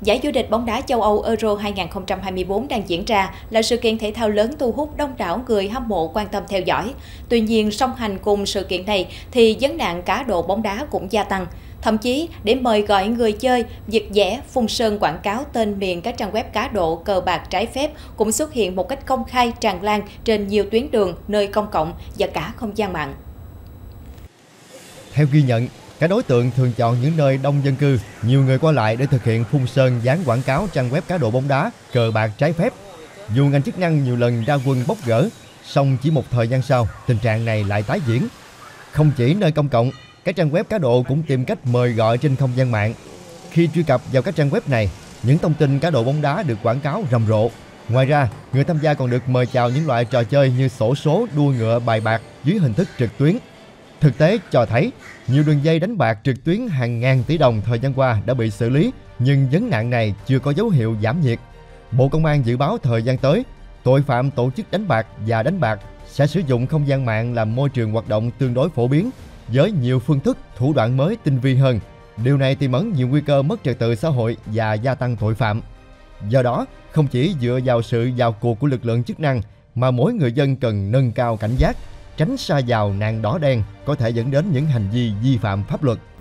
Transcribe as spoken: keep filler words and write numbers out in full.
Giải vô địch bóng đá châu Âu Euro hai không hai tư đang diễn ra là sự kiện thể thao lớn thu hút đông đảo người hâm mộ quan tâm theo dõi. Tuy nhiên, song hành cùng sự kiện này thì vấn nạn cá độ bóng đá cũng gia tăng. Thậm chí, để mời gọi người chơi, việc vẽ, phun sơn quảng cáo tên miền các trang web cá độ cờ bạc trái phép cũng xuất hiện một cách công khai tràn lan trên nhiều tuyến đường, nơi công cộng và cả không gian mạng. Theo ghi nhận, các đối tượng thường chọn những nơi đông dân cư, nhiều người qua lại để thực hiện phun sơn dán quảng cáo trang web cá độ bóng đá, cờ bạc trái phép. Dù ngành chức năng nhiều lần ra quân bóc gỡ, song chỉ một thời gian sau, tình trạng này lại tái diễn. Không chỉ nơi công cộng, các trang web cá độ cũng tìm cách mời gọi trên không gian mạng. Khi truy cập vào các trang web này, những thông tin cá độ bóng đá được quảng cáo rầm rộ. Ngoài ra, người tham gia còn được mời chào những loại trò chơi như xổ số, đua ngựa, bài bạc dưới hình thức trực tuyến. Thực tế cho thấy, nhiều đường dây đánh bạc trực tuyến hàng ngàn tỷ đồng thời gian qua đã bị xử lý, nhưng vấn nạn này chưa có dấu hiệu giảm nhiệt. Bộ Công an dự báo thời gian tới, tội phạm tổ chức đánh bạc và đánh bạc sẽ sử dụng không gian mạng làm môi trường hoạt động tương đối phổ biến, với nhiều phương thức, thủ đoạn mới tinh vi hơn. Điều này tiềm ẩn nhiều nguy cơ mất trật tự xã hội và gia tăng tội phạm. Do đó, không chỉ dựa vào sự vào cuộc của lực lượng chức năng, mà mỗi người dân cần nâng cao cảnh giác, tránh sa vào nạn đỏ đen có thể dẫn đến những hành vi vi phạm pháp luật.